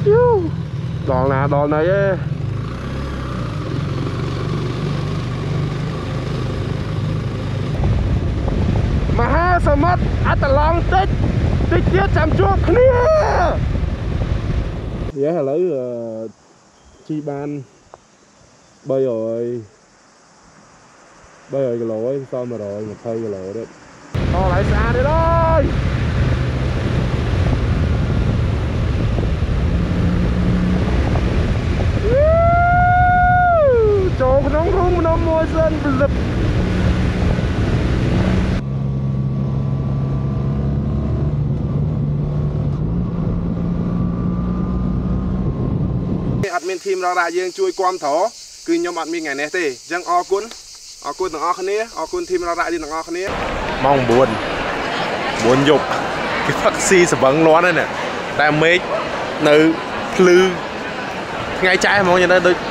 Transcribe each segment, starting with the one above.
đòn này ấy. Mà ha sao mất long tích tiết chăm chuộc kia. Giá là lấy chi ban bây rồi cái lỗi sao mà rồi một thay cái lỗi đấy to lại xa đi thôi. Chỗ nóng rung nó mua dân lực admin team เรา យើងជួយគាំទ្រគឺខ្ញុំអត់មានថ្ងៃនេះទេអញ្ចឹងអរគុណទាំងអស់គ្នាអរគុណ team เรา យើងទាំងអស់គ្នាម៉ោង 9 យប់គេផឹកស៊ីសបឹងលាន់ហ្នឹងតែមេឃនៅភ្លឺថ្ងៃចាស់ហ្មងយ៉ាងណាដូច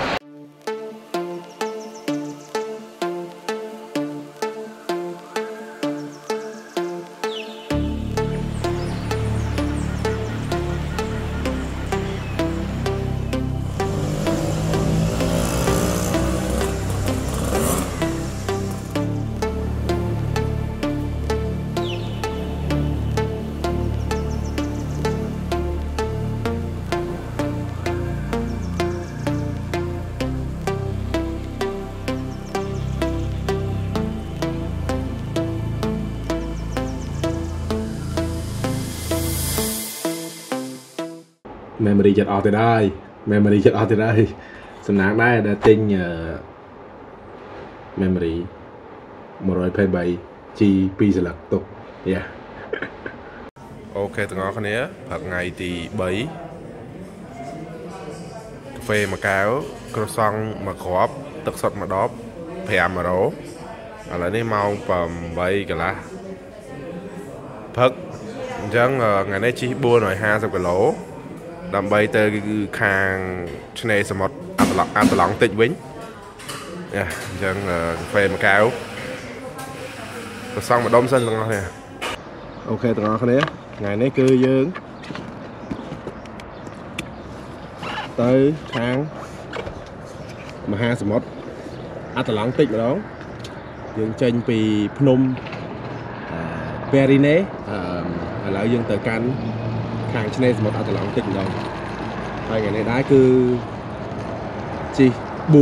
memory ចិត្តអស់ទៅដែរ memory ចិត្តអស់ទៅដែរសំណាងដែរដែលទិញ memory 123 G 2 ស្លឹកទុកយ៉ាអូខេទាំងអស់គ្នាព្រឹកថ្ងៃទី3កាហ្វេមួយកែវក្រូសង់មួយគ្រាប់ទឹកសុទ្ធមួយដប5 €ឥឡូវនេះម៉ោង 8 កន្លះព្រឹកអញ្ចឹងថ្ងៃនេះជិះ 450 គីឡូដើម្បីទៅគឺខាងឆ្នេរសមុទ្រអាត្លង់តិចវិញអញ្ចឹងកាហ្វេមួយកែវប្រសងម្ដុំសិនទាំងអស់គ្នាអូខេទាំងអស់គ្នាថ្ងៃនេះគឺយើងទៅខាងមហាសមុទ្រអាត្លង់តិចម្ដងយើងចេញពីភ្នំពេរីណេឥឡូវយើងទៅកាន់ខាងឆ្នេរសមុទ្រអាត្លង់តិចម្ដងហើយថ្ងៃនេះដែរគឺជិះ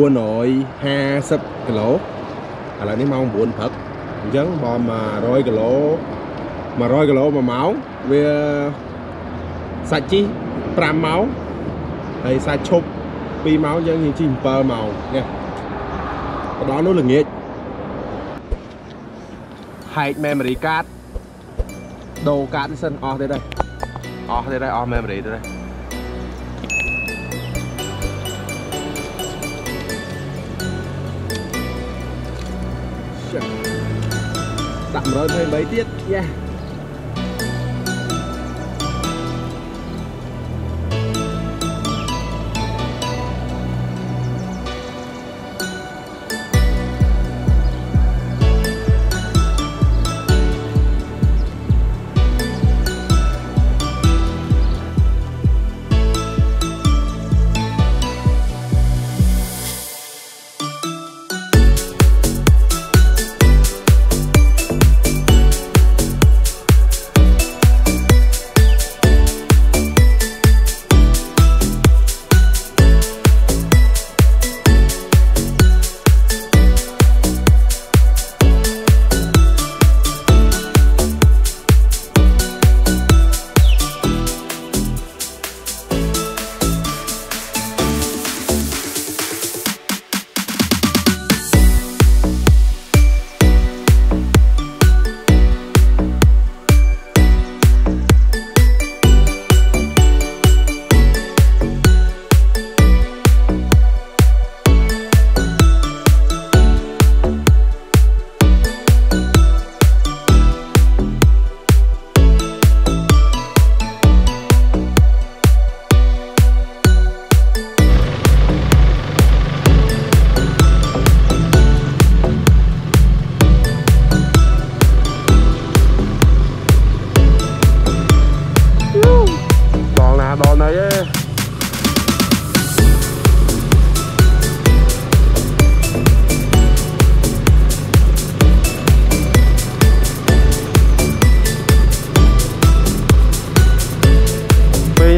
450 គីឡូឥឡូវនេះម៉ោង 9 ព្រឹកអញ្ចឹងបើ100 គីឡូ100 គីឡូមួយម៉ោងវាសាច់ជិះ 5 ម៉ោងហើយសាច់ឈប់ 2 ម៉ោងអញ្ចឹងយើងជិះ 7 ម៉ោងនេះទៅដល់នោះល្ងាចហែក memory card ដូរ card សិនអស់ទេដែរអស់ memory ទេដែរដាក់ 123 ទៀតយ៉ា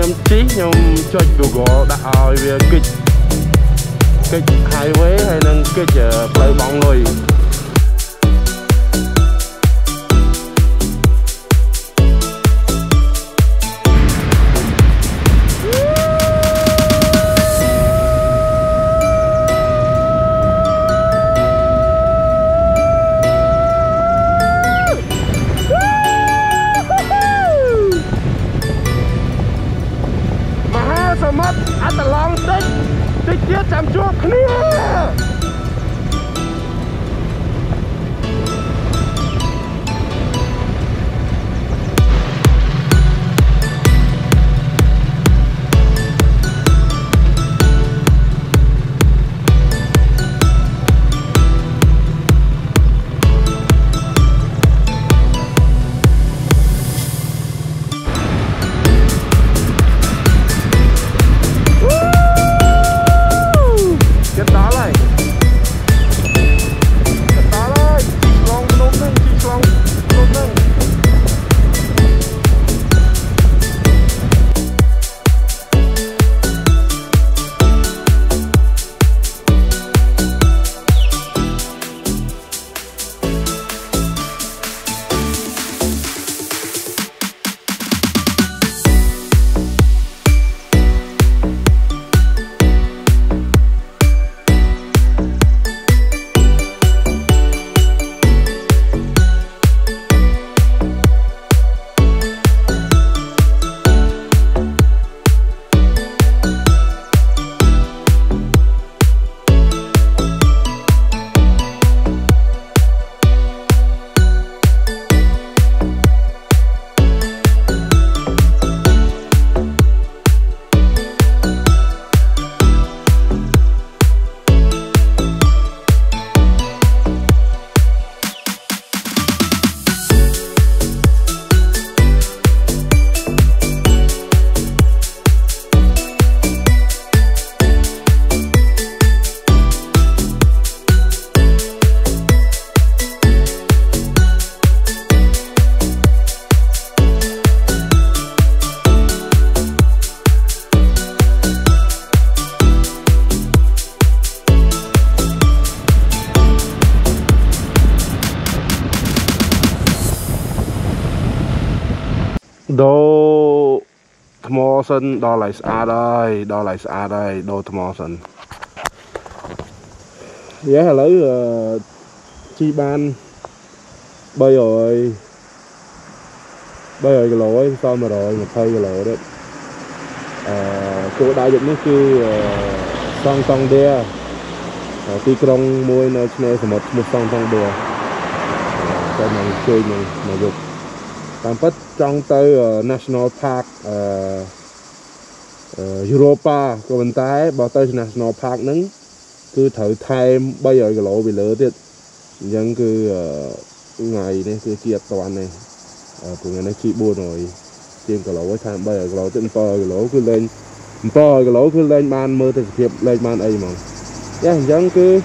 ខ្ញុំជិះខ្ញុំចុច Google ដាក់ឲ្យវាគិច highway ហើយនឹងគិចផ្លូវបង់លុយ អត់ឡងតិចទៀតចាំជួបគ្នា ដូរថ្មសិនដល់ឲ្យស្អាតហើយដូរថ្មសិនឥឡូវជីបាន300 គីឡូហើយសល់120 គីឡូទៀតគោលដៅយកនេះគឺសង់ដៀទីក្រុងមួយនៅឆ្នេរសមុទ្រឈ្មោះសង់ដៀតែនឹងជួយនឹងមកយកតាមពិតចង់ទៅ National Park Europa ក៏ប៉ុន្តែបើទៅ National Park ហ្នឹងគឺត្រូវថែម300 គីឡូពីលើទៀតអញ្ចឹងគឺថ្ងៃនេះគឺជាអត់តាន់ទេព្រោះថ្ងៃនេះជី400 ជាងគីឡូហើយថែម300 គីឡូទៀត700 គីឡូគឺលេង700 គីឡូគឺលេងបានមើលទេសភាពលេងបានអីហ្មងអញ្ចឹងគឺ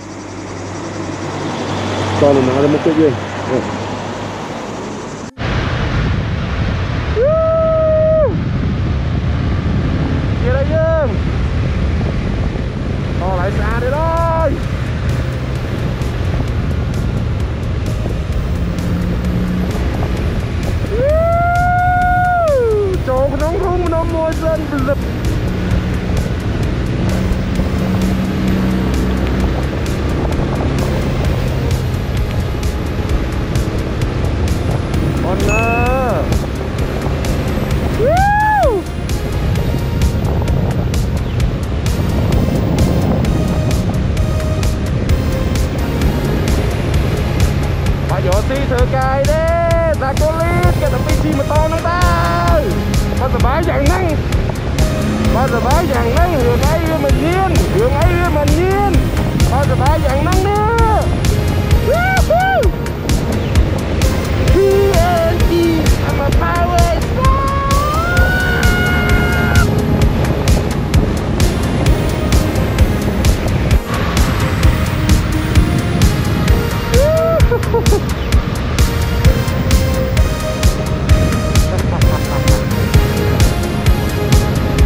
តោះណាទៅមុខទៀតយើងស្អាតទេហើយចូលក្នុងរូងនំមួយសិនពលិបអូនណាយកទីធ្វើកាយទេតាកូលីតគេទៅពីជីម៉ូតូហ្នឹងទៅបើសប្បាយយ៉ាងហ្នឹងរឿងអីវាមិនញៀនបើសប្បាយយ៉ាងហ្នឹងនេះTNT I'm a power star អ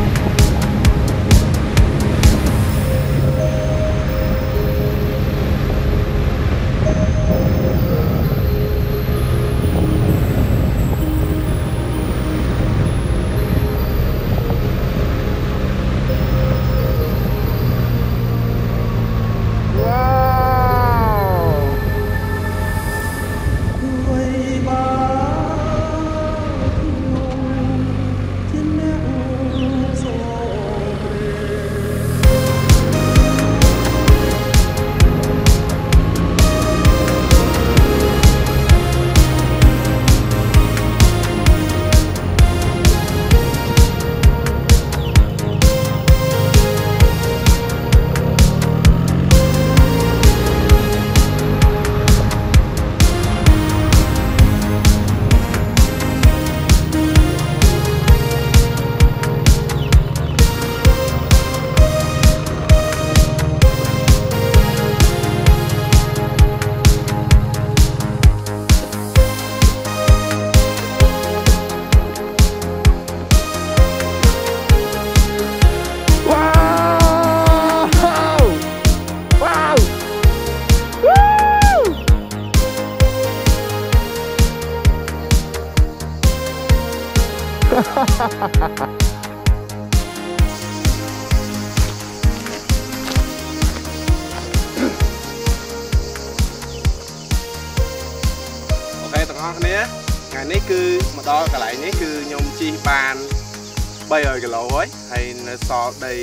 ដល់កន្លែងនេះគឺខ្ញុំជិះបាន300 គីឡូហើយនៅសល់ដី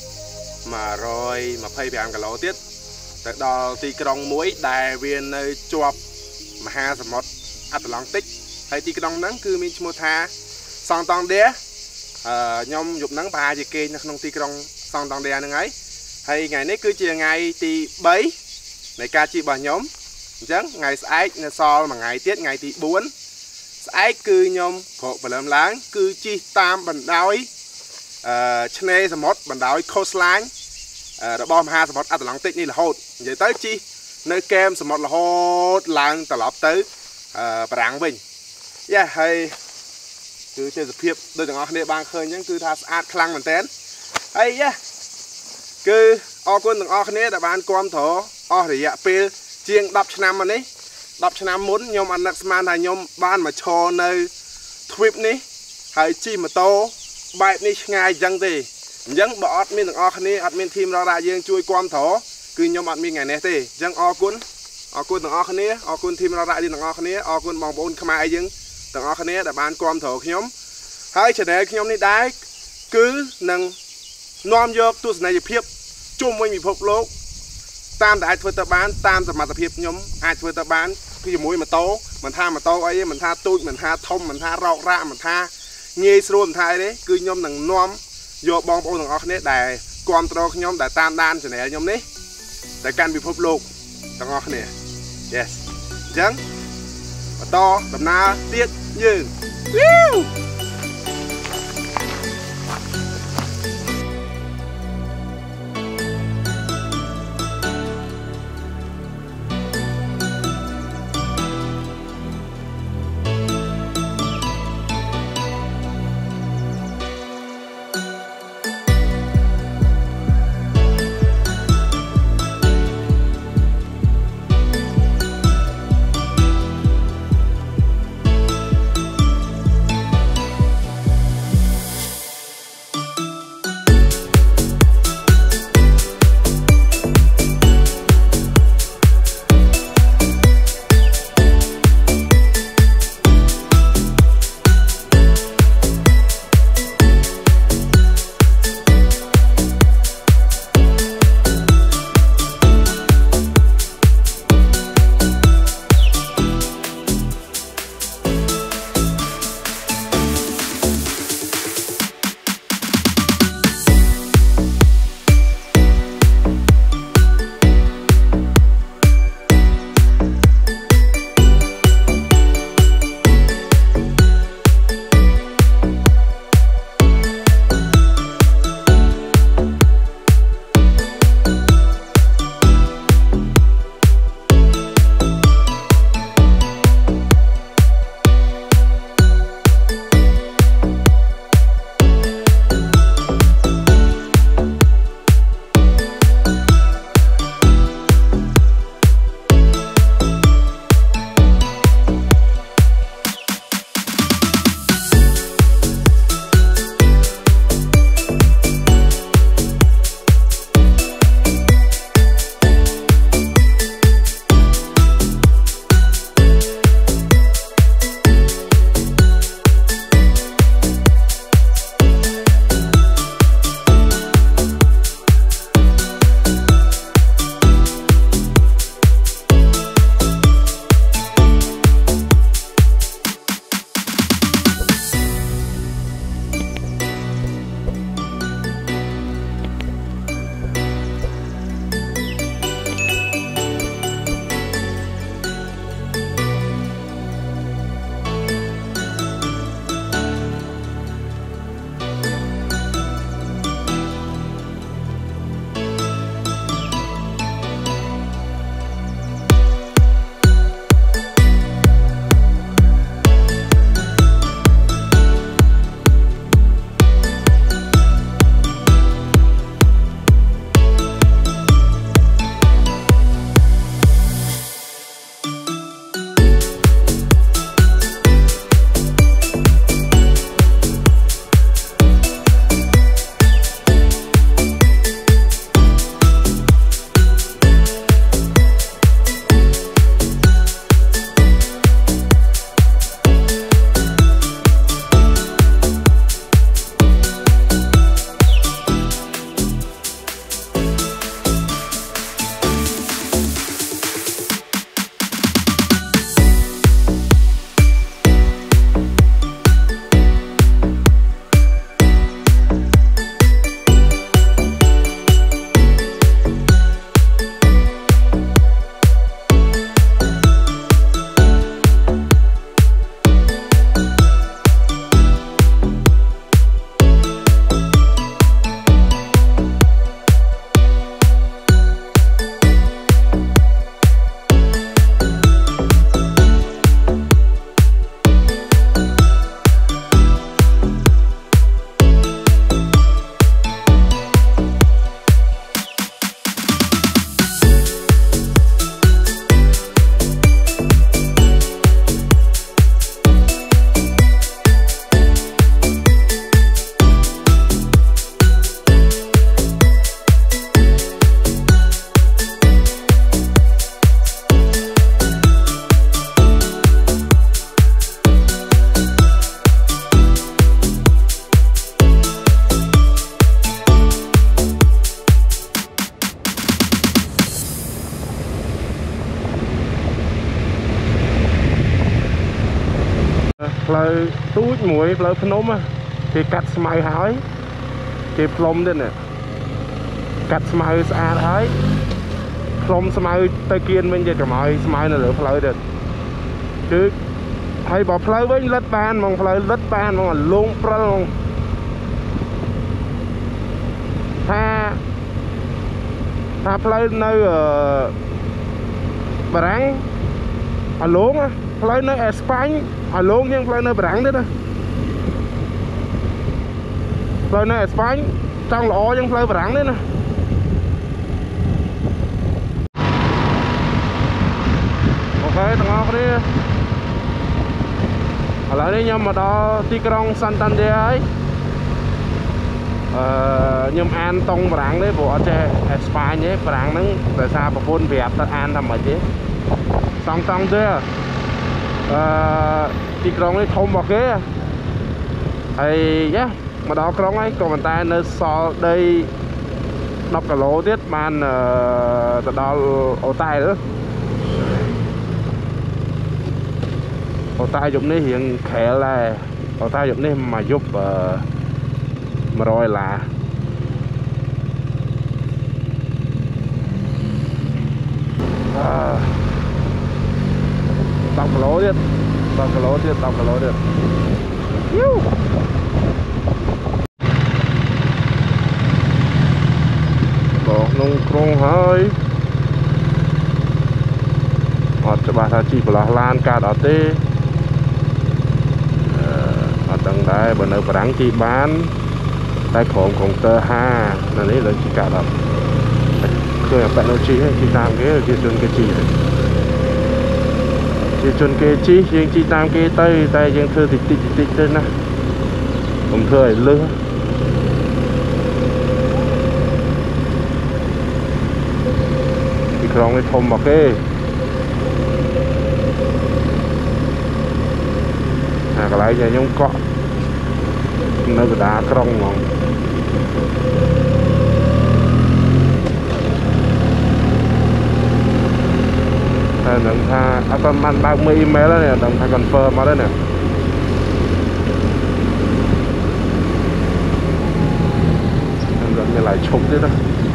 125 គីឡូទៀតទៅដល់ទីក្រុងមួយដែលវានៅជាប់មហាសមុទ្រអាត្លង់តិកហើយទីក្រុងហ្នឹងគឺមានឈ្មោះថាសង់តង់ដែខ្ញុំយប់ហ្នឹងប្រហែលជាគេនៅក្នុងទីក្រុងសង់តង់ដែហ្នឹងហើយថ្ងៃនេះគឺជាថ្ងៃទី3នៃការជិះរបស់ខ្ញុំអញ្ចឹងថ្ងៃស្អែកនៅសល់មួយថ្ងៃទៀតថ្ងៃទី4ស្អែកគឺខ្ញុំក្រោកព្រលឹមឡើងគឺជិះតាមបណ្ដោយឆ្នេរសមុទ្របណ្ដោយ coastline របស់មហាសមុទ្រអាត្លង់តិកនេះរហូតនិយាយទៅជិះនៅកែមសមុទ្ររហូតឡើងត្រឡប់ទៅបារាំងវិញយ៉ាហើយគឺជាសភាពដូចទាំងអស់គ្នាបានឃើញអញ្ចឹងគឺថាស្អាតខ្លាំងមែនតើហើយយ៉ាគឺអរគុណទាំងអស់គ្នាដែលបានគាំទ្រអស់រយៈពេលជាង10ឆ្នាំមកនេះ10ឆ្នាំមុនខ្ញុំអត់នឹកស្មានថាខ្ញុំបានមកឈរនៅ trip នេះហើយជិះម៉ូតូបែបនេះឆ្ងាយអញ្ចឹងទេអញ្ចឹងបើអត់មានទាំងអស់គ្នាអត់មានធីមរ៉ារ៉ាយើងជួយគាំទ្រគឺខ្ញុំអត់មានថ្ងៃនេះទេអញ្ចឹងអរគុណទាំងអស់គ្នាអរគុណធីមរ៉ារ៉ាយើងទាំងអស់គ្នាអរគុណបងប្អូនខ្មែរយើងទាំងអស់គ្នាដែលបានគាំទ្រខ្ញុំហើយ channel ខ្ញុំនេះដែរគឺនឹងនាំយកទស្សនីយភាពជុំវិញពិភពលោកតាមតែអាចធ្វើទៅបានតាមសមត្ថភាពខ្ញុំអាចធ្វើទៅបានគឺជាមួយម៉ូតូមិនថាម៉ូតូអីទេមិនថាទូចមិនថាធំមិនថារោគរ៉ាក់មិនថាងាយស្រួលមិនថាអីទេគឺខ្ញុំនឹងនាំយកបងប្អូនទាំងអស់គ្នាដែលគាំទ្រខ្ញុំដែលតាមដាន channel ខ្ញុំនេះទៅកាន់ពិភពលោកទាំងអស់គ្នា Yes អញ្ចឹងបន្តដំណើរទៀតយើងទូចមួយផ្លូវភ្នំគេកាត់ស្មៅហើយគេផ្លុំទៀតនេះកាត់ស្មៅស្អាតហើយផ្លុំស្មៅទៅគៀនវិញទៀតកុំឲ្យស្មៅនៅលើផ្លូវទៀតគឺហើយបើផ្លូវវិញលិតបានហ្មងផ្លូវលិតបានហ្មងលងព្រិលហ្មងថាផ្លូវនៅបារាំងអាឡងផ្លូវនៅអេស្ប៉ាញអាឡងជាងផ្លូវនៅបារាំងទៀតណាផ្លូវនៅអេស្ប៉ាញចង់ល្អជាងផ្លូវបារាំងទៀតណាអូខេទាំងអស់គ្នាឥឡូវនេះខ្ញុំមកដល់ទីក្រុង Santander ហើយខ្ញុំអានតង់បារាំងទេព្រោះអត់ចេះអេស្ប៉ាញទេបារាំងហ្នឹងដោយសារប្រពន្ធប្រាប់ទៅអានថាមិនទេSantanderទីក្រុងនេះធំរបស់គេហើយយ៉ាមកដល់ក្រុងហើយក៏ប៉ុន្តែនៅសល់ដី10គីឡូទៀតបានទៅដល់អូតែលអូតែយប់នេះរៀងក្រែលដែរអូតែយប់នេះមកយប់$100 10គីឡូទៀត10គីឡូទៀតយូក្នុងក្រុងហើយអត់ច្បាស់ថាជីប្រឡោះឡានកើតអត់ទេអត់ដឹងដែរបើនៅបារាំងជីបានតែក្រុមកុងទ័រ5នៅនេះលើជីកើតអត់ឃើញអបនៅជីជីតាមគេគេជន់គេជីជាជនគេជីយើងជីតាមគេទៅតែយើងធ្វើតិចទៅណាខ្ញុំធ្វើឲ្យលឺទីក្រុងនេះធំមកគេកន្លែងខ្ញុំកក់នៅកណ្ដាលក្រុងហ្មងតែនឹងថាអត់បានបើកមើលអ៊ីមែលទេដឹងថា confirm មកទេណាខ្ញុំរត់មានឡាយឈប់ទៀតណា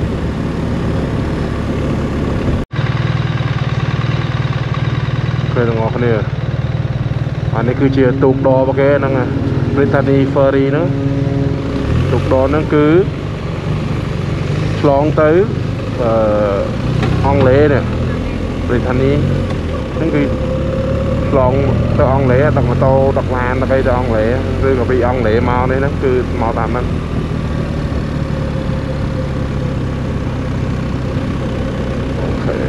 ឃើញទាំងអស់គ្នាអានេះគឺជាទូកដររបស់គេហ្នឹង Brittany Ferry ហ្នឹងទូកដរហ្នឹងគឺឆ្លងទៅអង់គ្លេសនេះBrittany ហ្នឹងគឺឆ្លងទៅអង់គ្លេសដឹកម៉ូតូដឹកឡានទៅអង់គ្លេសឬក៏ពីអង់គ្លេសមកនេះហ្នឹងគឺមកតាមហ្នឹងអូខេ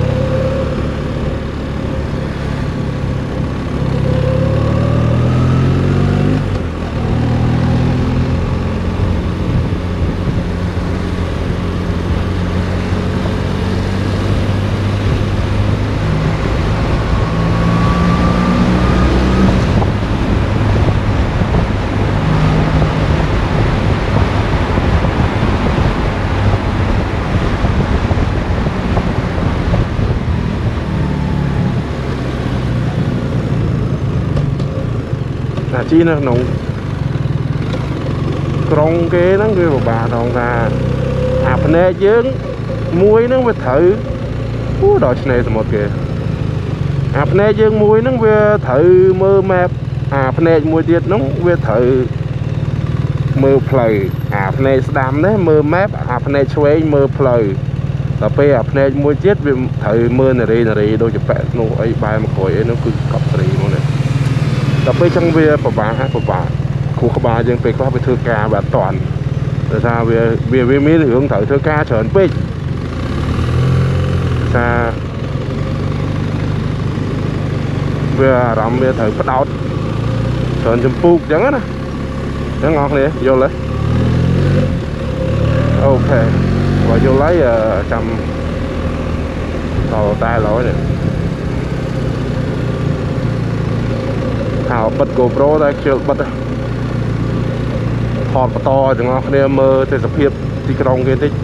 ជីនៅក្នុងក្រុងគេហ្នឹងគឺពិបាកដល់ថាអាភ្នែកយើងមួយហ្នឹងវាត្រូវដល់ឆ្នេរសមុទ្រគេអាភ្នែកយើងមួយហ្នឹងវាត្រូវមើល map អាភ្នែកមួយទៀតហ្នឹងវាត្រូវមើលផ្លូវអាភ្នែកស្ដាំនេះមើល map អាភ្នែកឆ្វេងមើលផ្លូវដល់ពេលអាភ្នែកមួយទៀតវាត្រូវមើលនារីដូចជាប៉ែនោះអីបែរមកក្រោយអីនោះគឺកប់សេរីមកនេះដល់ពេលចឹងវាពិបាកគ្រូក្បាលយើងពេលខ្លះវាធ្វើការបាទអត់តាន់ដោយសារវាមានរឿងត្រូវធ្វើការច្រើនពេកថាវាអារម្មណ៍វាត្រូវផ្ដោតច្រើនចម្ពោះចឹងណាចឹងអស់គ្នាយល់ទេអូខេបើយល់ហើយចាំដល់តែឡើយនេះថាបិទ GoPro តែខ្ជិលបិទថតបន្តទាំងអស់គ្នាមើលទេសភាពទីក្រុងគេតិច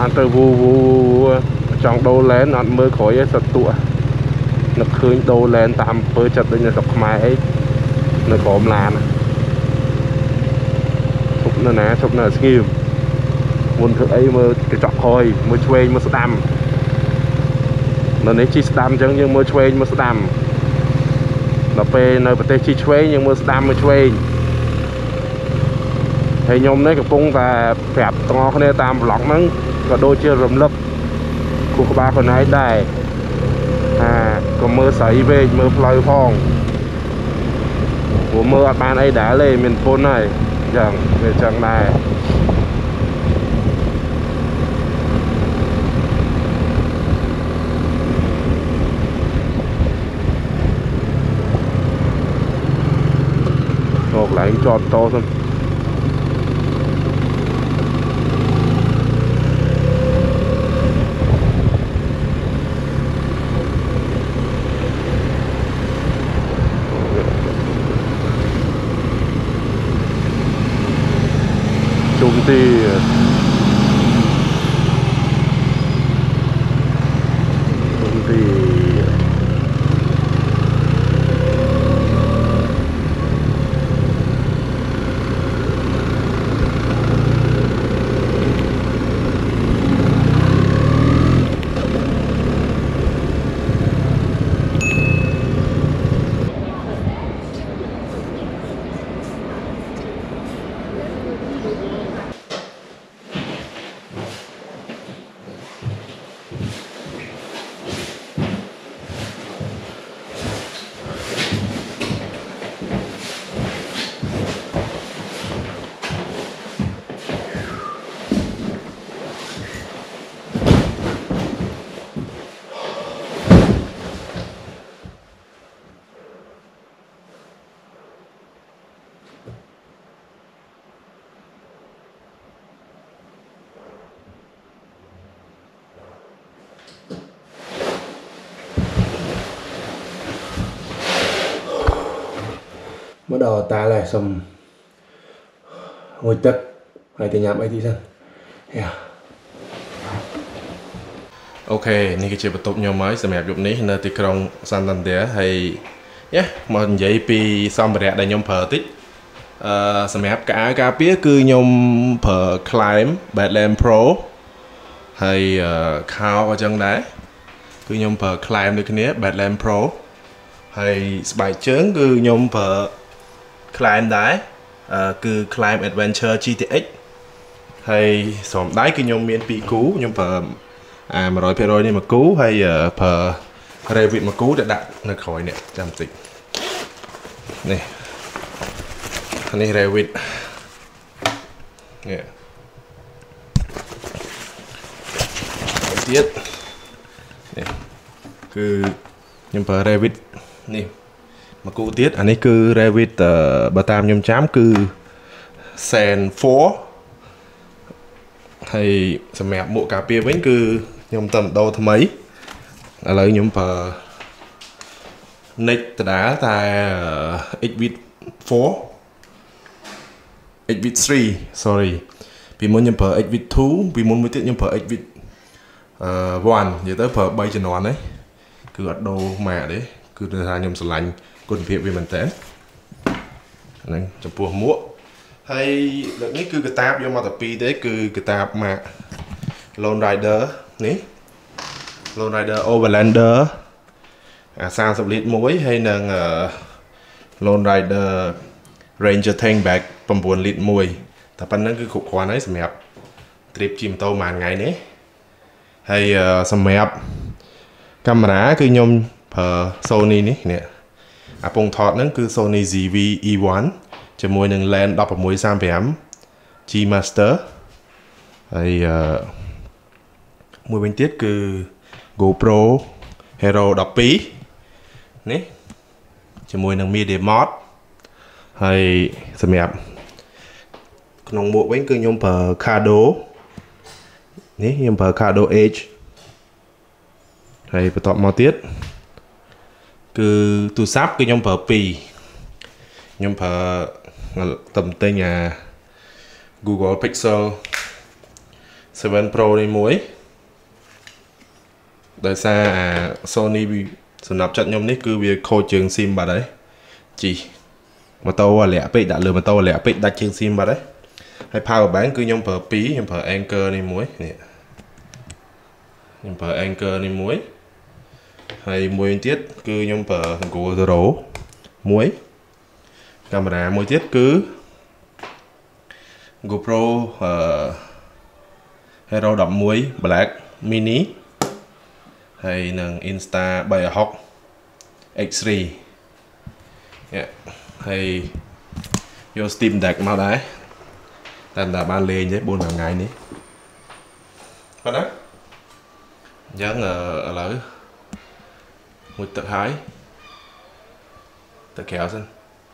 បានទៅវូចង់ដូរឡែនអត់មើលក្រោយឯសតួនឹកឃើញដូរឡែនតាមអំពើចិត្តដូចនៅស្រុកខ្មែរអីនៅក្រោមឡានឈប់នៅណាឈប់នៅស្ងៀមមុនធ្វើអីមើលកញ្ចក់ក្រោយមើលឆ្វេងមើលស្ដាំនៅនេះជីស្ដាំអញ្ចឹងយើងមើលឆ្វេងមើលស្ដាំដល់ពេលនៅប្រទេសជីឆ្វេងយើងមើលស្ដាំមើលឆ្វេងហើយខ្ញុំនេះកំពុងតែប្រាប់ទាំងអស់គ្នាតាមប្លុកហ្នឹងក៏ដូចជារំលឹកគូក្បាលខ្លួនឯងដែរក៏មើលស្រីវែងមើលផ្លូវផងព្រោះមើលអត់បានអីដែរទេមានពុនហើយអញ្ចឹងវាអញ្ចឹងដែរកន្លែងចតតសិនជុំទីមកដល់តាឡើយសុំងុយទឹកហើយទៅញ៉ាំអីទីសិនអូខេនេះគឺជាបន្ទប់ខ្ញុំហើយសម្រាប់យប់នេះនៅទីក្រុង Santander ហើយមកនិយាយពីសម្ភារៈដែលខ្ញុំប្រើតិចសម្រាប់កៅអៅការពារគឺខ្ញុំប្រើ Climb Badland Pro ហើយខោក៏ចឹងដែរគឺខ្ញុំប្រើ Climb ដូចគ្នា Badland Pro ហើយស្បែកជើងគឺខ្ញុំប្រើ Climb ដែរគឺ Climb Adventure GTX ហើយស្រោមដៃគឺខ្ញុំមាន2គូខ្ញុំប្រើ100% នេះមួយគូហើយប្រើ Revit មួយគូដែលដាក់នៅក្រោយនេះចាំតិចនេះនេះ Revit នេះទៀតនេះគឺខ្ញុំប្រើ Revit នេះមកគូទៀតអានេះគឺ Revit បើតាមខ្ញុំចាំគឺ Sen 4ហើយសម្រាប់មួកការពារវិញគឺខ្ញុំតែម្ដងថ្មីឥឡូវខ្ញុំប្រើ Next ដដែលតែ Xvid 4 Xvid 3 sorry ពីមុនខ្ញុំប្រើ Xvid 2ពីមុនមួយទៀតខ្ញុំប្រើ Xvid 1និយាយទៅប្រើ3ជំនាន់ហ្នឹងគឺអត់ដូរម៉ាកទេគឺថាខ្ញុំស្រឡាញ់គុណភាពវាមែនតើហ្នឹងចំពោះមួកហើយលើកនេះគឺកាតាបយកមកតែ2ទេគឺកាតាបម៉ាក Lone Rider នេះ Lone Rider Overlander 30 លីត្រមួយហើយនឹង Lone Rider Ranger Tank Bag 9 លីត្រមួយតែប៉ុណ្្នឹងគឺគ្រប់គ្រាន់ហើយសម្រាប់ trip ជិះម៉ូតូមួយថ្ងៃនេះហើយសម្រាប់កាមេរ៉ាគឺខ្ញុំប្រើ Sony នេះអាពងថតហ្នឹងគឺ Sony ZV-E1 ជាមួយនឹង lens 1635 G Master ហើយមួយវិញទៀតគឺ GoPro Hero 12នេះជាមួយនឹង Media Mod ហើយសម្រាប់ក្នុងមួកវិញគឺខ្ញុំប្រើ Cardo នេះខ្ញុំប្រើ Cardo Edge ហើយបន្ទាប់មកទៀតគឺទូរស័ព្ទគឺខ្ញុំប្រើ2ខ្ញុំប្រើតែទិញGoogle Pixel 7 Pro នេះមួយដោយសារ Sony សម្រាប់ចាត់ខ្ញុំនេះគឺវាខូចជើង SIM បាត់ហើយជីម៉ូតូអាលាក់ពេកដាក់លើម៉ូតូអាលាក់ពេកដាច់ជើង SIM បាត់ហើយហើយ power bank គឺខ្ញុំប្រើ2ខ្ញុំប្រើ Anker នេះមួយនេះខ្ញុំប្រើ Anker នេះមួយហើយមួយទៀតគឺខ្ញុំប្រើ Google Zero មួយកាមេរ៉ាមួយទៀតគឺ GoPro Hero 11 Black Mini ហើយនឹង Insta 360 X3 ហើយយក Steam Deck មកដែរតែបានលេងទេ 4 ថ្ងៃនេះប៉ុណ្ណាអញ្ចឹងឥឡូវមួយទឹកហើយទឹកក្រៅសិន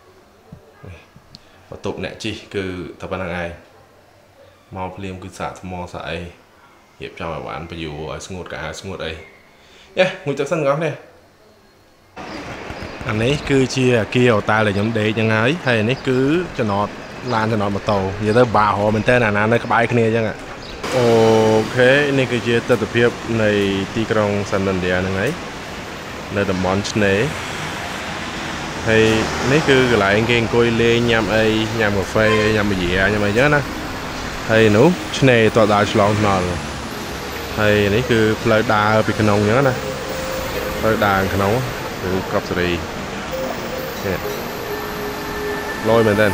បន្ទប់អ្នកជិះគឺតែប៉ុណ្្នឹងឯងមកភ្លាមគឺសាកថ្មសាកអីរៀបចំឲ្យបានបញ្យូរឲ្យស្ងួតក៏ឲ្យស្ងួតអីមួយទឹកសិនបងប្អូនអានេះគឺជាអាគារអូតាល់ដែលខ្ញុំដេកហ្នឹងហើយអានេះគឺចំណតឡានចំណតម៉ូតូនិយាយទៅបាក់ហោមែនតើអាណានៅក្បែរគ្នាអញ្ចឹងអូខេនេះគឺជាទស្សនវិជ្ជានៃទីក្រុងសាន់តាន់ឌែហ្នឹងហើយនៅតំបន់ឆ្នេរហើយនេះគឺកន្លែងគេអង្គុយលេងញ៉ាំអីញ៉ាំកាហ្វេញ៉ាំប៊ីយ៉ាញ៉ាំអីចឹងណាហើយនោះឆ្នេរតដើរឆ្លងថ្នល់ហើយនេះគឺផ្លូវដើរពីក្នុងចឹងណាផ្លូវដើរក្នុងគឺកប់សេរីលយមែនទេ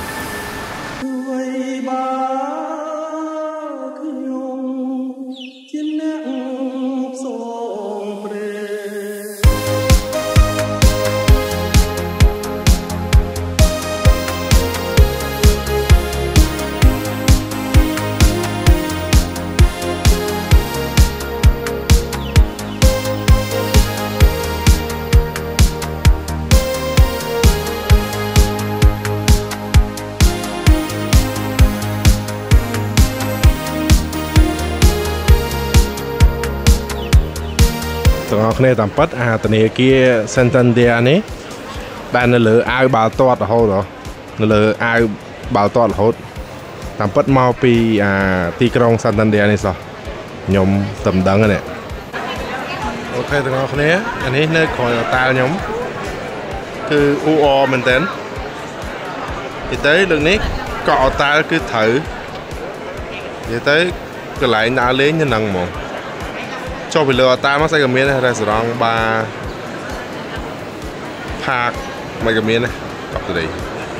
ទាំងអស់គ្នាតាមពិតអាធនាគារ Santander នេះដែលនៅលើអាវបាល់ទាត់រហូតនៅលើអាវបាល់ទាត់រហូតតាមពិតមកពីទីក្រុង Santander នេះសោះខ្ញុំតែមិនដឹងទេអូខេទាំងអស់គ្នាអានេះនៅក្រោយអូតាល់ខ្ញុំគឺអ៊ូអមែនតើនិយាយទៅលើកនេះកក់អូតាល់គឺត្រូវនិយាយទៅកន្លែងដើរលេងនៅហ្នឹងហ្មងចុះពីលើអតាមកស្អីក៏មានរ៉េស្តូរ៉ង់បារផាកមិនក៏មានដែរកប់ទៅនេះ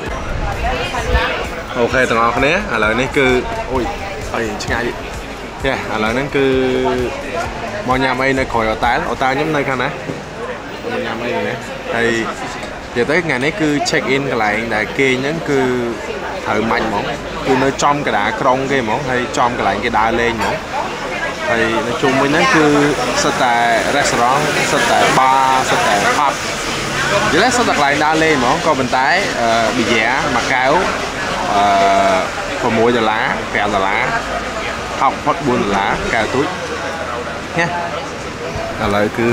អូខេទាំងអស់គ្នាឥឡូវនេះគឺអូយអីឆ្ងាយទេឥឡូវហ្នឹងគឺមកញ៉ាំអីនៅក្រោយអូតាខ្ញុំនៅខាងណាមកញ៉ាំអីនេះហើយនិយាយទៅថ្ងៃនេះគឺ check in កន្លែងដែលគេហ្នឹងគឺត្រូវមាញ់ហ្មងគឺនៅចំកណ្ដាលក្រុងគេហ្មងហើយចំកន្លែងគេដើរលេងហ្មងហើយនៅជុំវិញហ្នឹងគឺសិតតែ restaurant សិតតែ bar សិតតែ pub និយាយទៅសិតតែកន្លែងដើរលេងហ្មងក៏ប៉ុន្តែប៊ីយ៉ាមួយកែវ$6 $5 ថោកផុត$4កែវទូចណាឥឡូវគឺ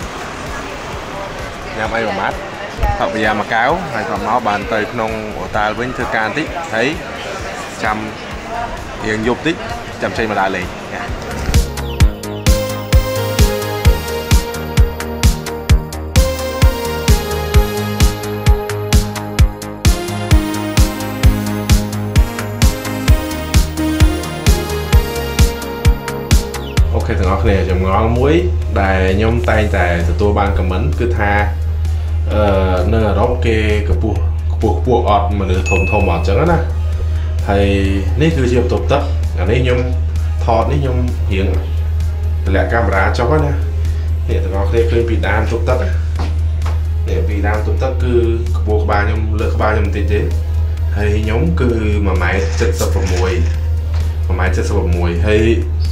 ញ៉ាំអីមួយម៉ាត់ថោកប៊ីយ៉ាមួយកែវហើយគាត់មកបានទៅក្នុងអូតាល់វិញធ្វើការបន្តិចហើយចាំរៀងយប់តិចចាំចេញមកដើរលេងណាទាំងអស់គ្នាចម្ងល់មួយដែលខ្ញុំតែងតែទទួលបានខមមិនគឺថានៅអឺរ៉ុបគេកម្ពស់អត់មនុស្សធំអត់ចឹងណាហើយនេះគឺជាបន្ទប់ទឹកអានេះខ្ញុំថតនេះខ្ញុំរៀងតម្លាក់កាមេរ៉ាចុះណានេះទាំងអស់គ្នាឃើញពីដើមបន្ទប់ទឹកនេះពីដើមបន្ទប់ទឹកគឺកម្ពស់ក្បាលខ្ញុំលើក្បាលខ្ញុំបន្តិចទេហើយខ្ញុំគឺ1.76 ហើយ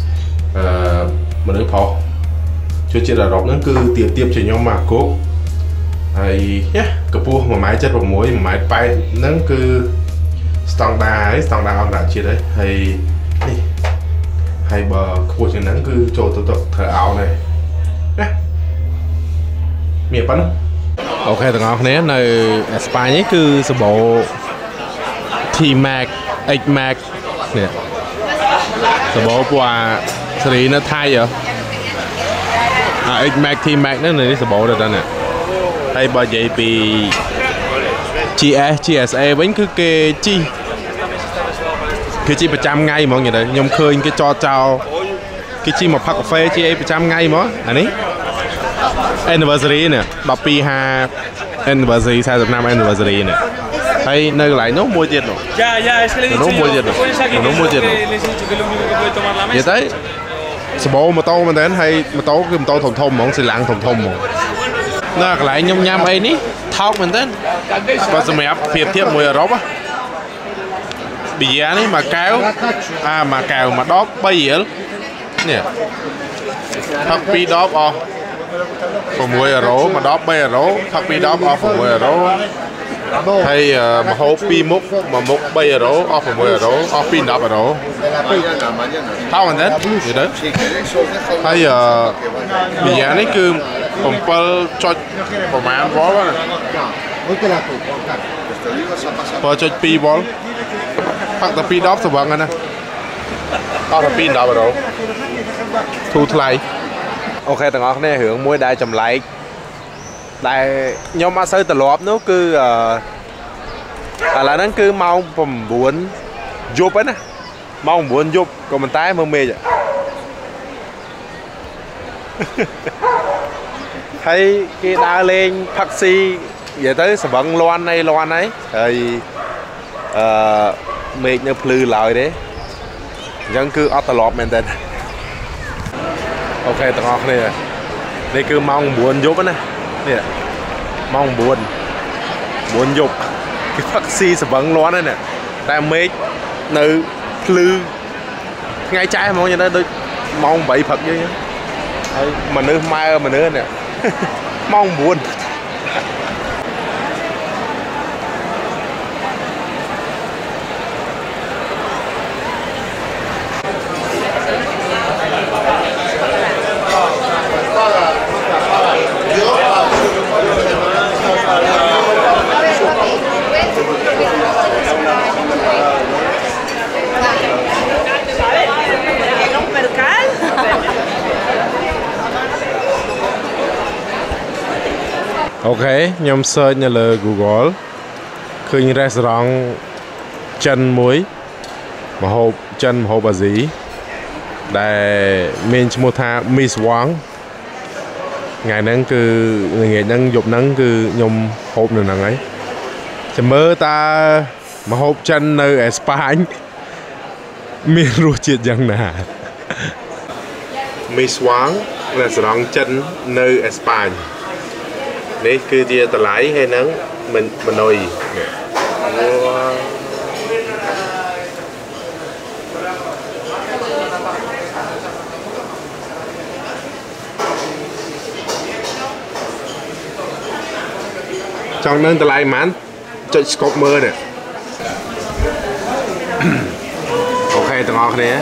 មនុស្សប្រុសជួយជាតិអឺរ៉ុបហ្នឹងគឺទៀបជាងខ្ញុំមកគោកហើយកម្ពស់1.76 1.80 ហ្នឹងគឺស្តង់ដាហើយស្តង់ដាអន្តរជាតិហើយនេះហើយបើខ្ពស់ជាងហ្នឹងគឺចូលទៅត្រូវអោនហើយណាមានប៉ុណ្ណឹងអូខេទាំងអស់គ្នានៅអេស្ប៉ាញនេះគឺសបោ T Max X Max នេះสบอปัวสรีนไทยเหรอX Max T Max นั่นนี่สบอเด็ดนั่นน่ะให้บอยใหญ่ปี GSA វិញគឺគេជីប្រចាំថ្ងៃហ្មងនិយាយទៅខ្ញុំឃើញគេចតចោលគេជីមកផឹកកាហ្វេជីអីប្រចាំថ្ងៃហ្មងអានេះ anniversary នេះ1250 anniversary 40ឆ្នាំ anniversary នេះហើយនៅកន្លែងនោះមួយទៀតនោះនោះមួយទៀតនោះមួយទៀតនិយាយទៅសបោម៉ូតូមែនតើហើយម៉ូតូគឺម៉ូតូធំៗហ្មងសិឡាំងធំៗហ្មងនៅកន្លែងខ្ញុំញ៉ាំអីនេះថោកមែនតើបើសម្រាប់ប្រៀបធៀបមួយអឺរ៉ុបប៊ីយ៉ានេះមួយកែវមួយកែវមួយដប3រៀលនេះផឹក2ដបអស់6អឺរ៉ូមួយដប3អឺរ៉ូផឹក2ដបអស់6អឺរ៉ូហើយម្ហូប2មុខមួយមុខ3អឺរ៉ូអស់6អឺរ៉ូអស់2 10អឺរ៉ូថោកមែនតើនិយាយទៅហើយប៊ីយ៉ានេះគឺ7ចុចប្រហែលវ៉ុលណា7.2 វ៉ុលផឹកតែ2ដបស្វឹងហ្នឹងណាអស់តែ2 10អឺរ៉ូធូរថ្លៃអូខេទាំងអស់គ្នារឿងមួយដែលចម្លែកដែលខ្ញុំអត់សូវត្រឡប់នោះគឺឥឡូវហ្នឹងគឺម៉ោង9យប់ហ្នឹងណាម៉ោង9យប់ក៏ប៉ុន្តែមើលមេឃហើយគេដើរលេងផឹកស៊ីនិយាយទៅស្វឹងលាន់ហើយហើយមេឃនៅភ្លឺឡើយទេអញ្ចឹងគឺអត់ត្រឡប់មែនទេអូខេទាំងអស់គ្នានេះគឺម៉ោង9យប់ណានេះម៉ោង9យប់គឺផឹកស៊ីស្វឹងលាន់ហ្នឹងណាតែមេឃនៅភ្លឺថ្ងៃចាស់ហ្មងយ៉ាងណាដូចម៉ោង8ព្រឹកយើងហើយមនុស្សម៉ែមនុស្សនេះម៉ោង9អូខេខ្ញុំ search នៅលើ Google ឃើញ restaurant ចិនមួយម្ហូបចិនម្ហូបអាស៊ីដែលមានឈ្មោះថា Miss Wang ថ្ងៃហ្នឹងគឺល្ងាចហ្នឹងយប់ហ្នឹងគឺខ្ញុំហូបនៅហ្នឹងហើយចាំមើលតើម្ហូបចិននៅអេស្ប៉ាញមានរសជាតិយ៉ាងណា Miss Wang restaurant ចិននៅអេស្ប៉ាញនេះគឺជាតម្លៃហើយនឹងម៉ណុយចង់នឹងតម្លៃប៉ុន្មានចុចស្កប់មើលនេះអូខេទាំងអស់គ្នា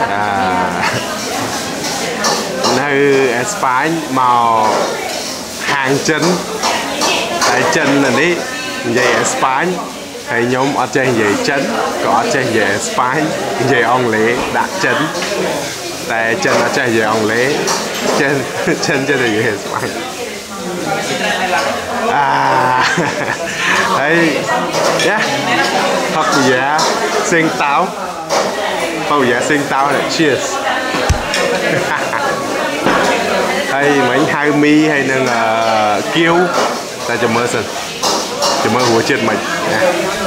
នៅអេស្ប៉ាញមកហាងចិនតែចិននេះនិយាយអេស្ប៉ាញហើយខ្ញុំអត់ចេះនិយាយចិនក៏អត់ចេះនិយាយអេស្ប៉ាញនិយាយអង់គ្លេសដាក់ចិនតែចិនអត់ចេះនិយាយអង់គ្លេសចិនចេះនិយាយអេស្ប៉ាញហើយយ៉ាផឹកប៊ីយ៉ាសិងតោផឹកប៊ីយ៉ាសិងតោនេះ cheers ហើយមិញហៅមីហើយនឹងគៀវតែចាំមើលសិនចាំមើលរសជាតិមិនណា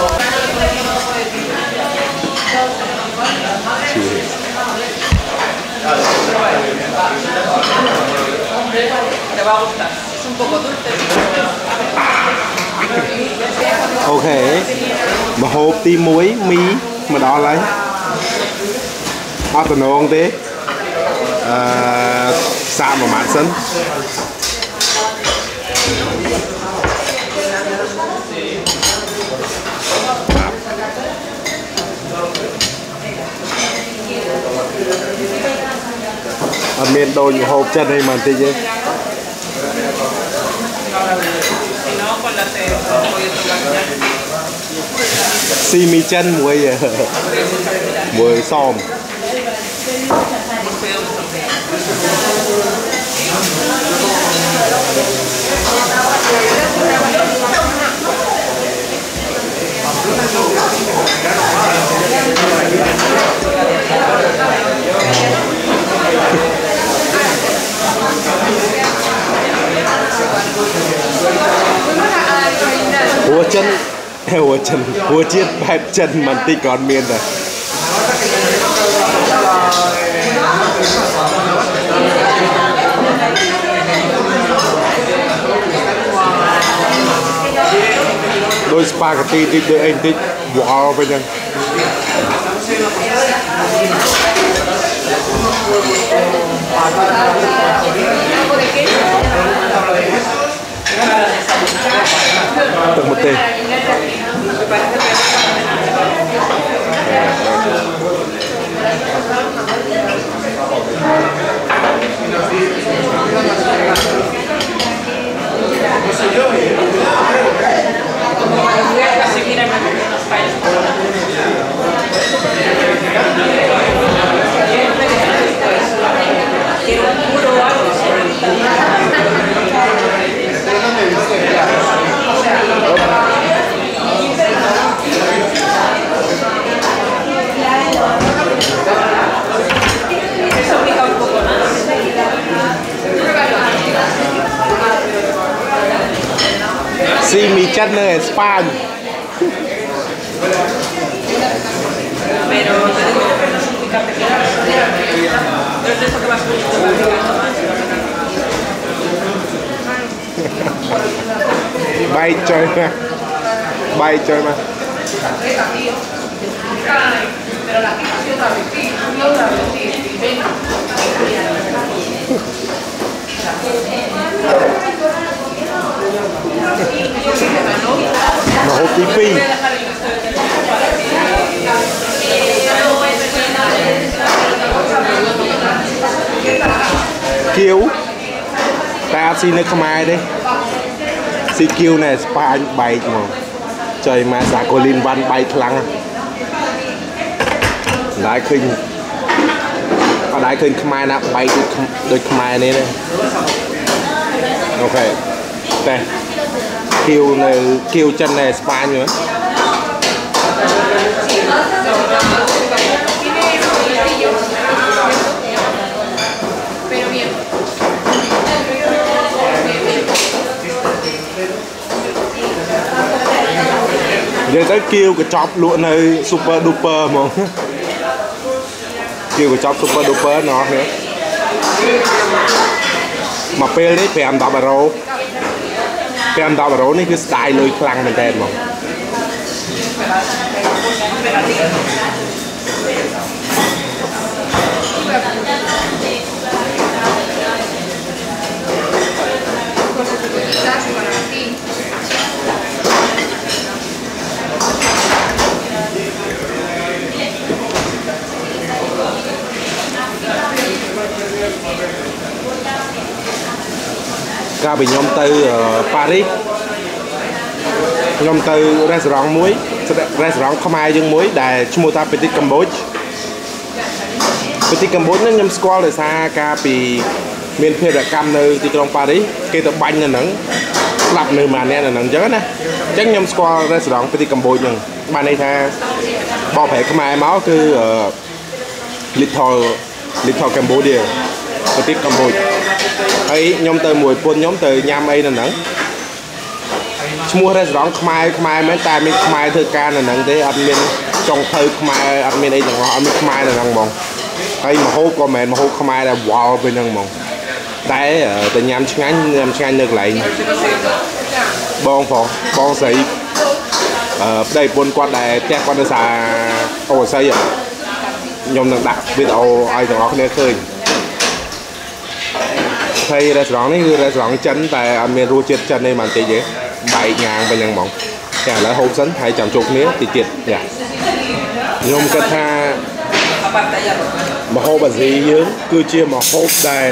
អូខេម្ហូបទី1មីមកដល់ហើយអត់តំណងទេសាកមួយម៉ាត់សិនអត់មានដូចម្ហូបចិនអីមកបន្តិចទេស៊ីមីចិនមួយសមหัวเจี๊ยบแบบchânมันติก่อนเมียนเลยโดยสปาเกตตี้ติดด้วยเองติดบัวเอาไปยังตึกหมดเลยซีมีจัดเลยสปานใบจอยมาใบจอยมามาหกปีปีkiêu ta xin nước mai đi si kiêu này spa bay mà trời mà giả cô linh văn bay lăng đại khinh ở đại khinh mai nè bay đôi mai này đây ok đây kiêu này kiêu chân này spa nữa giờ tới kêu cái chop luôn này super duper mà kêu cái chop super duper nó nữa mà pel đấy phải ăn đào baro này cứ style lôi khăng mình tên mà ca bị nhóm từ Paris nhóm từ restaurant muối restaurant Khmer dương muối đài Chumota Petit Cambodia Petit Cambodia nó nhóm squall để xa ca bị miền phía đại cam nơi từ trong Paris kia tập bánh là nắng lập nơi mà nè là nắng chớ nè chắc nhóm squall restaurant Petit Cambodia nhưng ban này tha bao phải Khmer máu cứ Little Cambodia Petit Cambodia ấy nhóm từ mùi phun nhóm từ nham ấy là nắng mua restaurant Khmer mấy tay mấy Khmer thưa ca là nắng thế anh miền trong thơ Khmer anh miền đây là họ mấy Khmer là nắng mong ấy mà hô con mẹ mà hô Khmer là wow bên nắng mong đấy từ nham chăng được lại bon sấy đây buôn quan đại tét quan xa ô xây nhóm đang đặt video ai trong đó nên khơi thay restaurant nàyคือ restaurant chân tại anh miền ru chết chân đây mà tỷ vậy 7,000 bên nhân mỏng cả lại hộp sánh 200 nế thì chết dạ nhưng cái tha mà hộp là gì dưới cứ chia mà hộp đây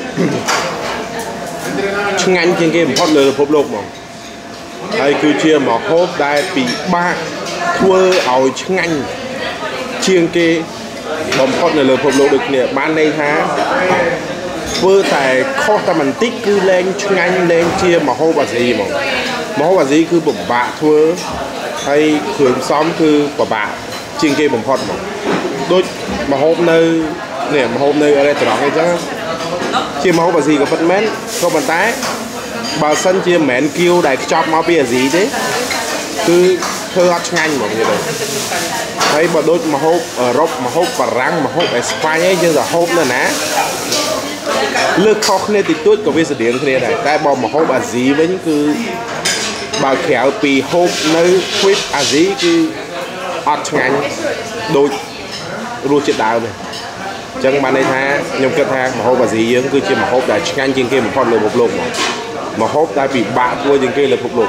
ngành trên game hot lừa hộp lục mà hay cứ chia mà hộp đây bị ba thua ảo ngành chiên kia bom hot lừa hộp lục được nè ban đây ha vừa tại kho ta mình tích cứ lên ngành lên chia mà hộp là gì mà hộp là gì cứ bụng bạ thua hay thường xóm cứ bà bạ chiên kia bom hot mà đôi mà hôm nay nè mà hôm nay ở đây tôi nói chứ chia mà hộp là gì có phần mến có bàn tay bà sân chia mến kêu đại chop máu bia gì thế គឺធ្វើអត់ឆ្ងាញ់ហ្មងនិយាយទៅហើយបើដូចម្ហូបអឺរ៉ុបម្ហូបបារាំងម្ហូបអេស្ប៉ាញអីយើងទៅហូបនៅណាលើកខុសគ្នាតិចតួចក៏វាស្តៀងគ្នាដែរតែបើម្ហូបអាស៊ីវិញគឺបើក្រៅពីហូបនៅទ្វីបអាស៊ីគឺអត់ឆ្ងាញ់ដូចរសជាតិដើមទេអញ្ចឹងបានន័យថាខ្ញុំគិតថាម្ហូបអាស៊ីយើងគឺជាម្ហូបដែលឆ្ងាញ់ជាងគេបំផុតលើពិភពលោកហ្មងម្ហូបដែលពិបាកធ្វើជាងគេលើពិភពលោក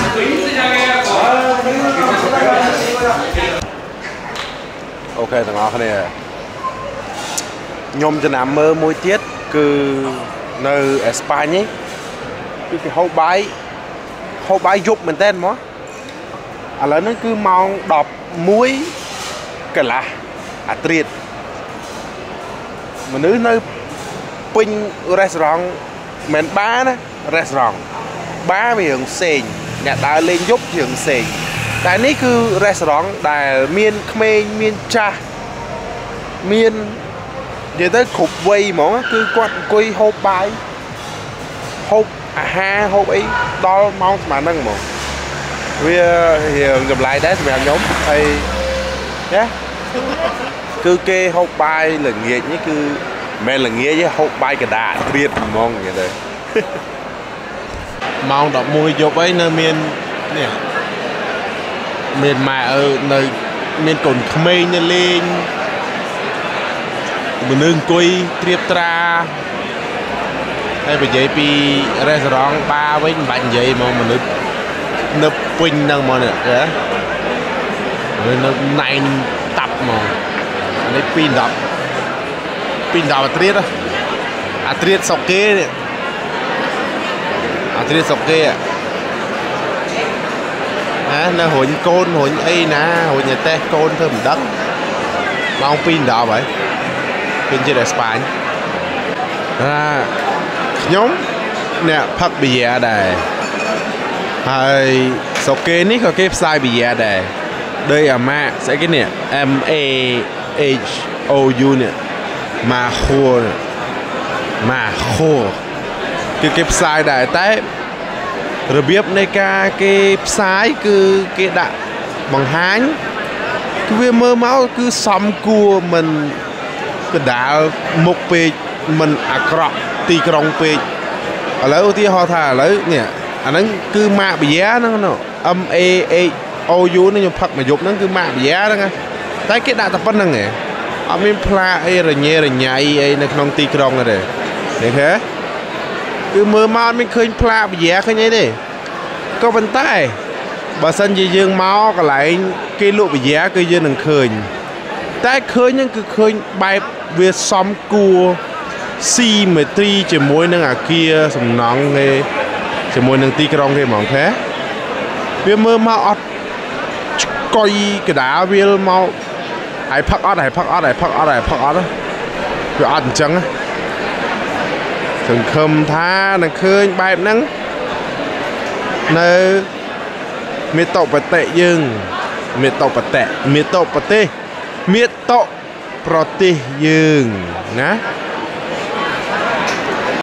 អូខេទាំងអស់គ្នាខ្ញុំចំណាំមើលមួយទៀតគឺនៅអេស្ប៉ាញនេះគឺគេហូបបាយយប់មែនតើហ្មងឥឡូវនេះគឺម៉ោង11កន្លះអាត្រៀតមនុស្សនៅពេញរេស្តូរ៉ង់មិនបាណារេស្តូរ៉ង់បាវារឿងផ្សេងអ្នកដើរលេងយប់រឿងផ្សេងតែនេះគឺរេស្តូរ៉ង់ដែលមានក្មេងមានចាស់មាននិយាយទៅគ្រប់វ័យហ្មងគឺគាត់អង្គុយហូបបាយហូបអាហារហូបអីដល់ម៉ោងស្មើហ្នឹងហ្មងវារឿងចម្លែកដែរសម្រាប់ខ្ញុំហើយណាគឺគេហូបបាយល្ងាចនេះគឺមិនមែនល្ងាចទេហូបបាយកដាត្រៀតហ្មងនិយាយទៅម៉ោង11យប់អីនៅមាននេះមានម៉ែនៅមានកូនក្មេងនៅលេងមនុស្សអង្គុយត្រៀបត្រាហើយនិយាយពីរេស្តូរ៉ង់បារវិញមិនបាច់និយាយហ្មងមនុស្សនៅពេញហ្នឹងហ្មងនេះហ៎នៅណែនតាប់ហ្មងនេះ2:10អាត្រៀតស្រុកគេនេះអាត្រៀតស្រុកគេនៅរុញកូនរុញអីណារុញតែតេះកូនធ្វើមិនដឹងម៉ោង2:10ហើយពេញជាតិអេស្ប៉ាញខ្ញុំអ្នកផឹកប៊ីយ៉ាដែរហើយស្រុកគេនេះក៏គេផ្សាយប៊ីយ៉ាដែរដោយអាម៉ាក់ស្អីគេនេះ MAHOU នេះម៉ាខូគឺគេផ្សាយដែរតែរបៀបនៃការគេផ្សាយគឺគេដាក់បង្ហាញគឺវាមើលមកគឺសមគួរមិនកដាលមុខពេកមិនអាក្រក់ទីក្រុងពេកឥឡូវឧទាហរណ៍ថាឥឡូវនេះអាហ្នឹងគឺម៉ាកប៊ីយ៉ាហ្នឹង MAHOU នេះខ្ញុំផឹកមួយយប់ហ្នឹងគឺម៉ាកប៊ីយ៉ាហ្នឹងតែគេដាក់តែប៉ុណ្្នឹងឯងអត់មានផ្លាអីរញ៉េរញ៉ៃអីនៅក្នុងទីក្រុងទេឃើញទេគឺមើលមកអត់មានឃើញផ្លាប៊ីយ៉ាឃើញអីទេក៏ប៉ុន្តែបើសិនជាយើងមកកន្លែងគេលក់ប៊ីយ៉ាគឺយើងនឹងឃើញតែឃើញហ្នឹងគឺឃើញបែបវាសមគួរស៊ីមេទ្រីជាមួយនឹងអាគារសំណង់គេជាមួយនឹងទីក្រុងគេហ្មងទេវាមើលមកអត់កុយកដាលវាមកហើយផឹកអត់វាអត់អញ្ចឹងសង្ឃឹមថានឹងឃើញបែបហ្នឹងនៅមាតុបតិយើងមាតុប្រទេសយើងណា